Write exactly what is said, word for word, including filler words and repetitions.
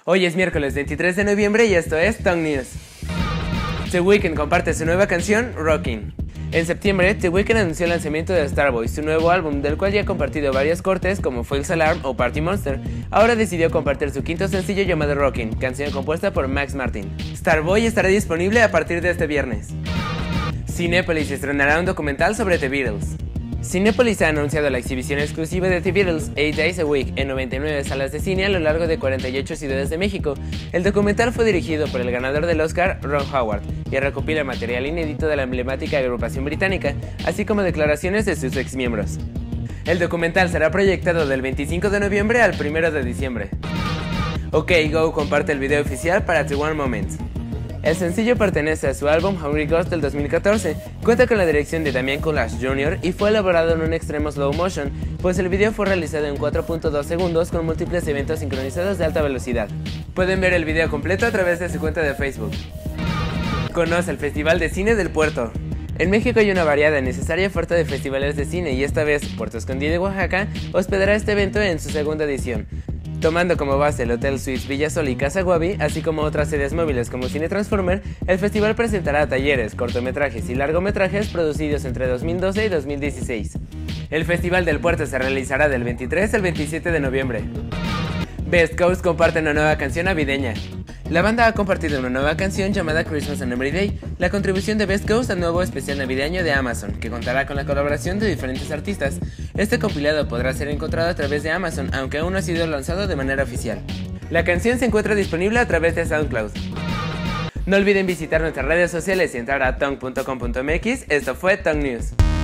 Hoy es miércoles veintitrés de noviembre y esto es Tongue News. The Weeknd comparte su nueva canción, Rockin'. En septiembre, The Weeknd anunció el lanzamiento de Starboy, su nuevo álbum, del cual ya ha compartido varios cortes como False Alarm o Party Monster. Ahora decidió compartir su quinto sencillo llamado Rockin', canción compuesta por Max Martin. Starboy estará disponible a partir de este viernes. Cinépolis estrenará un documental sobre The Beatles. Cinépolis ha anunciado la exhibición exclusiva de The Beatles, Eight Days a Week, en noventa y nueve salas de cine a lo largo de cuarenta y ocho ciudades de México. El documental fue dirigido por el ganador del Oscar, Ron Howard, y recopila material inédito de la emblemática agrupación británica, así como declaraciones de sus exmiembros. El documental será proyectado del veinticinco de noviembre al primero de diciembre. OK Go comparte el video oficial para The One Moment. El sencillo pertenece a su álbum Hungry Ghost del dos mil catorce, cuenta con la dirección de Damian Coulage junior y fue elaborado en un extremo slow motion, pues el video fue realizado en cuatro punto dos segundos con múltiples eventos sincronizados de alta velocidad. Pueden ver el video completo a través de su cuenta de Facebook. Conoce el Festival de Cine del Puerto. En México hay una variada y necesaria oferta de festivales de cine y esta vez Puerto Escondido de Oaxaca hospedará este evento en su segunda edición. Tomando como base el Hotel Suites Villasol y Casa Guavi, así como otras sedes móviles como Cine Transformer, el festival presentará talleres, cortometrajes y largometrajes producidos entre dos mil doce y dos mil dieciséis. El Festival del Puerto se realizará del veintitrés al veintisiete de noviembre. Best Coast comparte una nueva canción navideña. La banda ha compartido una nueva canción llamada Christmas on Every Day, la contribución de Best Coast al nuevo especial navideño de Amazon, que contará con la colaboración de diferentes artistas. Este compilado podrá ser encontrado a través de Amazon, aunque aún no ha sido lanzado de manera oficial. La canción se encuentra disponible a través de SoundCloud. No olviden visitar nuestras redes sociales y entrar a tongue punto com punto m x. Esto fue Tongue News.